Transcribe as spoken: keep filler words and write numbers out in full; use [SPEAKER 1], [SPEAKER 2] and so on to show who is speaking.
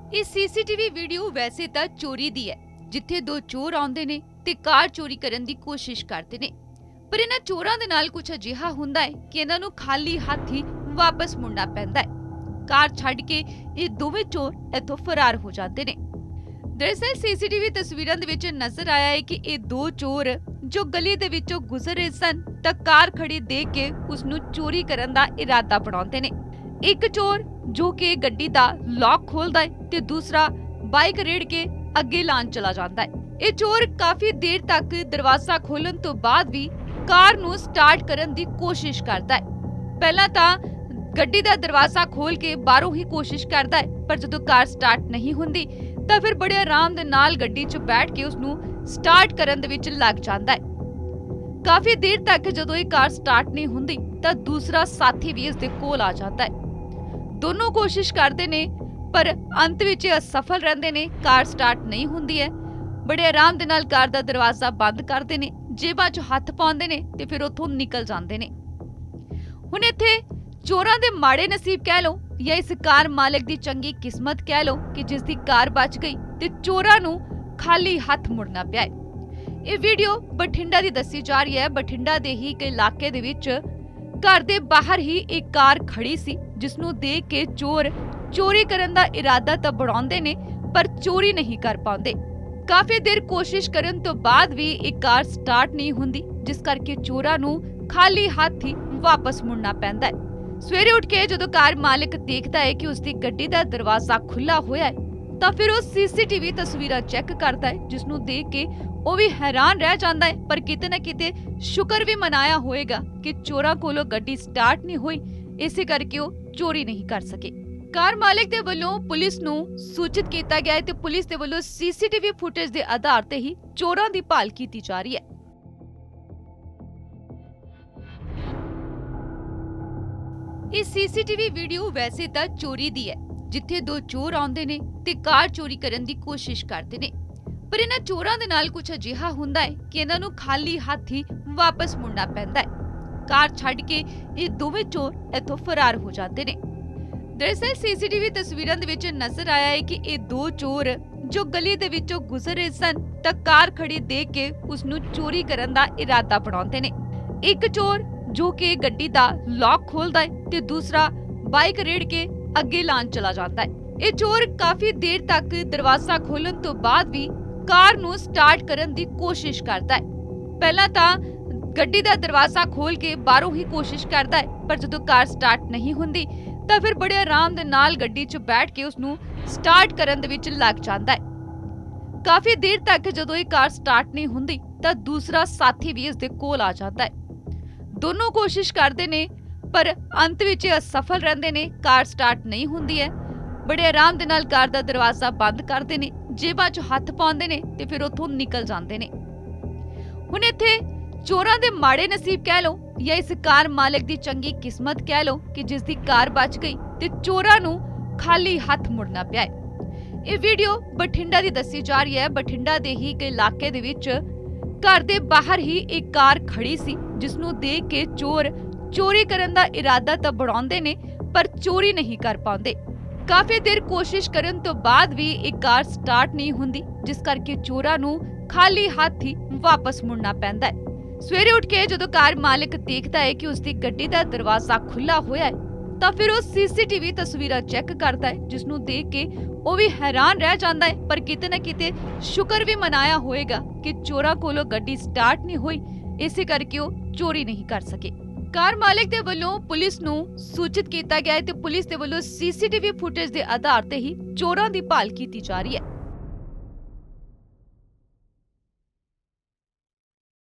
[SPEAKER 1] ਇਹ CCTV video ਵੈਸੇ ਤਾਂ ਚੋਰੀ ਦੀ ਹੈ, ਜਿੱਥੇ ਦੋ ਚੋਰ ਆਉਂਦੇ ਨੇ ਤੇ ਕਾਰ ਚੋਰੀ ਕਰਨ ਦੀ ਕੋਸ਼ਿਸ਼ ਕਰਦੇ ਨੇ। ਪਰ ਇਹਨਾਂ ਚੋਰਾਂ ਦੇ ਨਾਲ ਕੁਝ ਅਜਿਹਾ ਹੁੰਦਾ ਹੈ ਕਿ ਇਹਨਾਂ ਨੂੰ ਖਾਲੀ ਹੱਥ ਹੀ ਵਾਪਸ ਮੁੜਨਾ ਪੈਂਦਾ ਹੈ। ਕਾਰ ਛੱਡ ਕੇ ਇਹ ਦੋਵੇਂ ਚੋਰ ਇੱਥੋਂ ਫਰਾਰ ਹੋ ਜਾਂਦੇ ਨੇ। ਦਰਅਸਲ ਸੀਸੀਟੀਵੀ ਤਸਵੀਰਾਂ ਦੇ ਵਿੱਚ ਨਜ਼ਰ ਆਇਆ ਹੈ ਕਿ ਇਹ ਦੋ ਚੋਰ ਜੋ ਗਲੀ ਦੇ ਵਿੱਚੋਂ ਗੁਜ਼ਰ ਰਹੇ ਸਨ ਤਾਂ ਕਾਰ ਖੜੀ ਦੇਖ ਕੇ ਉਸ ਨੂੰ ਚੋਰੀ ਕਰਨ ਦਾ ਇਰਾਦਾ ਬਣਾਉਂਦੇ ਨੇ। ਇੱਕ ਚੋਰ ਜੋ ਕਿ ਗੱਡੀ ਦਾ ਲੌਕ ਖੋਲਦਾ ਹੈ ਤੇ ਦੂਸਰਾ ਬਾਈਕ ਰੇੜ ਕੇ ਅੱਗੇ ਲਾਣ ਚਲਾ ਜਾਂਦਾ ਹੈ। ਇਹ ਚੋਰ ਕਾਫੀ ਦੇਰ ਤੱਕ ਦਰਵਾਜ਼ਾ ਖੋਲਣ ਤੋਂ ਬਾਅਦ ਵੀ ਕਾਰ ਨੂੰ ਸਟਾਰਟ ਕਰਨ ਦੀ ਕੋਸ਼ਿਸ਼ ਕਰਦਾ ਹੈ। ਪਹਿਲਾਂ ਤਾਂ ਗੱਡੀ ਦਾ ਦਰਵਾਜ਼ਾ ਖੋਲ ਕੇ ਬਾਹਰੋਂ ਹੀ ਕੋਸ਼ਿਸ਼ ਕਰਦਾ ਹੈ, ਪਰ ਜਦੋਂ ਕਾਰ ਸਟਾਰਟ ਨਹੀਂ ਹੁੰਦੀ ਤਾਂ ਫਿਰ ਬੜੇ ਆਰਾਮ ਦੇ ਨਾਲ ਗੱਡੀ 'ਚ ਬੈਠ ਕੇ ਉਸ ਨੂੰ ਸਟਾਰਟ ਕਰਨ ਦੇ ਵਿੱਚ ਲੱਗ ਜਾਂਦਾ ਹੈ। ਕਾਫੀ ਦੇਰ ਤੱਕ ਜਦੋਂ ਇਹ ਕਾਰ ਸਟਾਰਟ ਨਹੀਂ ਹੁੰਦੀ ਤਾਂ ਦੂਸਰਾ ਸਾਥੀ ਵੀ ਇਸ ਦੇ ਕੋਲ ਆ ਜਾਂਦਾ ਹੈ। ਦੋਨੋਂ ਕੋਸ਼ਿਸ਼ ਕਰਦੇ ਨੇ ਪਰ ਅੰਤ ਵਿੱਚ ਅਸਫਲ ਰਹਿੰਦੇ ਨੇ। ਕਾਰ ਸਟਾਰਟ ਨਹੀਂ ਹੁੰਦੀ ਹੈ। ਬੜੇ ਆਰਾਮ ਦੇ ਨਾਲ ਕਾਰ ਦਾ ਦਰਵਾਜ਼ਾ ਬੰਦ ਕਰਦੇ ਨੇ, ਜੇਬਾਂ 'ਚ ਹੱਥ ਪਾਉਂਦੇ ਨੇ ਤੇ ਫਿਰ ਉੱਥੋਂ ਨਿਕਲ ਜਾਂਦੇ ਨੇ। ਹੁਣ ਇੱਥੇ ਚੋਰਾਂ ਦੇ ਮਾੜੇ ਨਸੀਬ ਕਹਿ ਲਓ ਜਾਂ ਇਸ ਕਾਰ ਮਾਲਕ ਦੀ ਚੰਗੀ ਕਿਸਮਤ ਕਹਿ ਲਓ ਕਿ ਜਿਸ ਦੀ ਕਾਰ ਬਚ ਗਈ ਤੇ ਚੋਰਾਂ ਨੂੰ ਖਾਲੀ ਹੱਥ ਮੁੜਨਾ ਪਿਆ ਹੈ। ਇਹ ਵੀਡੀਓ ਬਠਿੰਡਾ ਦੀ ਦੱਸੀ ਜਾ ਰਹੀ ਹੈ। ਬਠਿੰਡਾ ਦੇ ਹੀ ਇੱਕ ਇਲਾਕੇ ਦੇ ਵਿੱਚ ਘਰ ਦੇ ਬਾਹਰ ਹੀ ਇੱਕ ਕਾਰ ਖੜੀ ਸੀ, ਜਿਸ ਨੂੰ ਦੇਖ ਕੇ ਚੋਰ ਚੋਰੀ ਕਰਨ ਦਾ ਇਰਾਦਾ ਤਾਂ ਬਣਾਉਂਦੇ ਨੇ ਪਰ ਚੋਰੀ ਨਹੀਂ ਕਰ ਪਾਉਂਦੇ। ਕਾਫੀ ਦੇਰ ਕੋਸ਼ਿਸ਼ ਕਰਨ ਤੋਂ ਬਾਅਦ ਵੀ ਇਹ ਕਾਰ ਸਟਾਰਟ ਨਹੀਂ ਹੁੰਦੀ, ਜਿਸ ਕਰਕੇ ਚੋਰਾਂ ਨੂੰ ਖਾਲੀ ਹੱਥ ਹੀ ਵਾਪਸ ਮੁੜਨਾ ਪੈਂਦਾ ਹੈ। ਸਵੇਰੇ ਉੱਠ ਕੇ ਜਦੋਂ ਕਾਰ ਮਾਲਕ ਦੇਖਦਾ ਹੈ ਕਿ ਉਸ ਦੀ ਗੱਡੀ ਦਾ ਦਰਵਾਜ਼ਾ ਖੁੱਲਾ ਹੋਇਆ ਹੈ ਤਾਂ ਫਿਰ ਉਹ ਸੀਸੀਟੀਵੀ ਤਸਵੀਰਾਂ ਚੈੱਕ ਕਰਦਾ ਹੈ, ਜਿਸ ਨੂੰ ਦੇਖ ਕੇ ਉਹ ਵੀ ਹੈਰਾਨ ਰਹਿ ਜਾਂਦਾ ਹੈ। ਪਰ ਕਿਤੇ ਨਾ ਕਿਤੇ ਸ਼ੁਕਰ ਵੀ ਮਨਾਇਆ ਹੋਏਗਾ ਕਿ ਚੋਰਾਂ ਕੋਲੋਂ ਗੱਡੀ ਸਟਾਰਟ ਨਹੀਂ ਹੋਈ, ਇਸੇ ਕਰਕੇ ਉਹ ਚੋਰੀ ਨਹੀਂ ਕਰ ਸਕੇ। ਕਾਰ ਮਾਲਕ ਦੇ ਵੱਲੋਂ ਪੁਲਿਸ ਨੂੰ ਸੂਚਿਤ ਕੀਤਾ ਗਿਆ ਹੈ ਤੇ ਪੁਲਿਸ ਦੇ ਵੱਲੋਂ ਸੀਸੀਟੀਵੀ ਫੁਟੇਜ ਦੇ ਆਧਾਰ ਤੇ ਹੀ ਚੋਰਾਂ ਦੀ ਭਾਲ ਕੀਤੀ ਜਾ ਰਹੀ ਹੈ। ਇਹ ਸੀਸੀਟੀਵੀ ਵੀਡੀਓ ਵੈਸੇ ਤਾਂ ਚੋਰੀ ਦੀ ਹੈ, ਜਿੱਥੇ ਦੋ ਚੋਰ ਆਉਂਦੇ ਨੇ ਤੇ ਕਾਰ ਚੋਰੀ ਕਰਨ ਦੀ ਕੋਸ਼ਿਸ਼ ਕਰਦੇ ਨੇ। ਪਰ ਇਹਨਾਂ ਚੋਰਾਂ ਦੇ ਨਾਲ ਕੁਝ ਅਜਿਹਾ ਹੁੰਦਾ ਹੈ ਕਿ ਇਹਨਾਂ ਨੂੰ ਖਾਲੀ ਹੱਥ ਹੀ ਵਾਪਸ ਮੁੜਨਾ ਪੈਂਦਾ ਹੈ। ਕਾਰ ਛੱਡ ਕੇ ਇਹ ਦੋਵੇਂ ਚੋਰ ਇੱਥੋਂ ਫਰਾਰ ਹੋ ਜਾਂਦੇ ਨੇ। ਦਰਅਸਲ ਸੀਸੀਟੀਵੀ ਤਸਵੀਰਾਂ ਦੇ ਵਿੱਚ ਨਜ਼ਰ ਆਇਆ ਹੈ ਕਿ ਇਹ ਦੋ ਚੋਰ ਜੋ ਗਲੀ ਦੇ ਵਿੱਚੋਂ ਗੁਜ਼ਰ ਰਹੇ ਸਨ ਤਾਂ ਕਾਰ ਖੜੀ ਦੇਖ ਕੇ ਉਸ ਨੂੰ ਚੋਰੀ ਕਰਨ ਦਾ ਇਰਾਦਾ ਬਣਾਉਂਦੇ ਨੇ। ਇੱਕ ਚੋਰ ਜੋ ਕਿ ਗੱਡੀ ਦਾ ਲੌਕ ਖੋਲਦਾ ਹੈ ਤੇ ਦੂਸਰਾ ਬਾਈਕ ਰੇੜ ਕੇ ਅੱਗੇ ਲਾਣ ਚਲਾ ਜਾਂਦਾ ਹੈ। ਇਹ ਚੋਰ ਕਾਫੀ ਦੇਰ ਤੱਕ ਦਰਵਾਜ਼ਾ ਖੋਲਣ ਤੋਂ ਬਾਅਦ ਵੀ ਕਾਰ ਨੂੰ ਸਟਾਰਟ ਕਰਨ ਦੀ ਕੋਸ਼ਿਸ਼ ਕਰਦਾ ਹੈ। ਪਹਿਲਾਂ ਤਾਂ ਗੱਡੀ ਦਾ ਦਰਵਾਜ਼ਾ ਖੋਲ ਕੇ ਬਾਹਰੋਂ ਹੀ ਕੋਸ਼ਿਸ਼ ਕਰਦਾ ਹੈ, ਪਰ ਜਦੋਂ ਕਾਰ ਸਟਾਰਟ ਨਹੀਂ ਹੁੰਦੀ ਤਾਂ ਫਿਰ ਬੜੇ ਆਰਾਮ ਦੇ ਨਾਲ ਗੱਡੀ 'ਚ ਬੈਠ ਕੇ ਉਸ ਨੂੰ ਸਟਾਰਟ ਕਰਨ ਦੇ ਵਿੱਚ ਲੱਗ ਜਾਂਦਾ ਹੈ। ਕਾਫੀ ਦੇਰ ਤੱਕ ਜਦੋਂ ਇਹ ਕਾਰ ਸਟਾਰਟ ਨਹੀਂ ਹੁੰਦੀ ਤਾਂ ਦੂਸਰਾ ਸਾਥੀ ਵੀ ਇਸ ਦੇ ਕੋਲ ਆ ਜਾਂਦਾ ਹੈ। ਦੋਨੋਂ ਕੋਸ਼ਿਸ਼ ਕਰਦੇ ਨੇ ਪਰ ਅੰਤ ਵਿੱਚ ਅਸਫਲ ਰਹਿੰਦੇ ਨੇ। ਕਾਰ ਸਟਾਰਟ ਨਹੀਂ ਹੁੰਦੀ ਹੈ। ਬੜੇ ਆਰਾਮ ਦੇ ਨਾਲ ਕਾਰ ਦਾ ਦਰਵਾਜ਼ਾ ਬੰਦ ਕਰਦੇ ਨੇ, ਜੇਬਾਂ 'ਚ ਹੱਥ ਪਾਉਂਦੇ ਨੇ ਤੇ ਫਿਰ ਉੱਥੋਂ ਨਿਕਲ ਜਾਂਦੇ ਨੇ। ਹੁਣ ਇੱਥੇ ਚੋਰਾਂ ਦੇ ਮਾੜੇ ਨਸੀਬ ਕਹਿ ਲਓ ਜਾਂ ਇਸ ਕਾਰ ਮਾਲਕ ਦੀ ਚੰਗੀ ਕਿਸਮਤ ਕਹਿ ਲਓ ਕਿ ਜਿਸ ਦੀ ਕਾਰ ਬਚ ਗਈ ਤੇ ਚੋਰਾਂ ਨੂੰ ਖਾਲੀ ਹੱਥ ਮੁੜਨਾ ਪਿਆ ਹੈ। ਇਹ ਵੀਡੀਓ ਬਠਿੰਡਾ ਦੀ ਦੱਸੀ ਜਾ ਰਹੀ ਹੈ। ਬਠਿੰਡਾ ਦੇ ਹੀ ਇੱਕ ਇਲਾਕੇ ਦੇ ਵਿੱਚ ਘਰ ਦੇ ਬਾਹਰ ਹੀ ਇੱਕ ਕਾਰ ਖੜੀ ਸੀ, ਜਿਸ ਨੂੰ ਦੇਖ ਕੇ ਚੋਰ ਚੋਰੀ ਕਰਨ ਦਾ ਇਰਾਦਾ ਤਾਂ ਬਣਾਉਂਦੇ ਨੇ ਪਰ ਚੋਰੀ ਨਹੀਂ ਕਰ ਪਾਉਂਦੇ। ਕਾਫੀ ਦੇਰ ਕੋਸ਼ਿਸ਼ ਕਰਨ ਤੋਂ ਬਾਅਦ ਵੀ ਇਹ ਕਾਰ ਸਟਾਰਟ ਨਹੀਂ ਹੁੰਦੀ, ਜਿਸ ਕਰਕੇ ਚੋਰਾਂ ਨੂੰ ਖਾਲੀ ਹੱਥ ਹੀ ਵਾਪਸ ਮੁੜਨਾ ਪੈਂਦਾ ਹੈ। ਸਵੇਰੇ ਉੱਠ ਕੇ ਜਦੋਂ ਕਾਰ ਮਾਲਕ ਦੇਖਦਾ ਹੈ ਕਿ ਉਸ ਦੀ ਗੱਡੀ ਦਾ ਦਰਵਾਜ਼ਾ ਖੁੱਲਾ ਹੋਇਆ ਹੈ ਤਾਂ ਫਿਰ ਉਹ ਸੀਸੀਟੀਵੀ ਤਸਵੀਰਾਂ ਚੈੱਕ ਕਰਦਾ ਹੈ, ਜਿਸ ਨੂੰ ਦੇਖ ਕੇ ਉਹ ਵੀ ਹੈਰਾਨ ਰਹਿ ਜਾਂਦਾ ਹੈ। ਪਰ ਕਿਤੇ ਨਾ ਕਿਤੇ ਸ਼ੁਕਰ ਵੀ ਮਨਾਇਆ ਹੋਏਗਾ ਕਿ ਚੋਰਾਂ ਕੋਲੋਂ ਗੱਡੀ ਸਟਾਰਟ ਨਹੀਂ ਹੋਈ, ਇਸੇ ਕਰਕੇ ਉਹ ਚੋਰੀ ਨਹੀਂ ਕਰ ਸਕੇ। ਕਾਰ ਮਾਲਕ ਦੇ ਵੱਲੋਂ ਪੁਲਿਸ ਨੂੰ ਸੂਚਿਤ ਕੀਤਾ ਗਿਆ ਹੈ ਤੇ ਪੁਲਿਸ ਦੇ ਵੱਲੋਂ ਸੀਸੀਟੀਵੀ ਫੁਟੇਜ ਦੇ ਆਧਾਰ ਤੇ ਹੀ ਚੋਰਾਂ ਦੀ ਭਾਲ ਕੀਤੀ ਜਾ ਰਹੀ ਹੈ।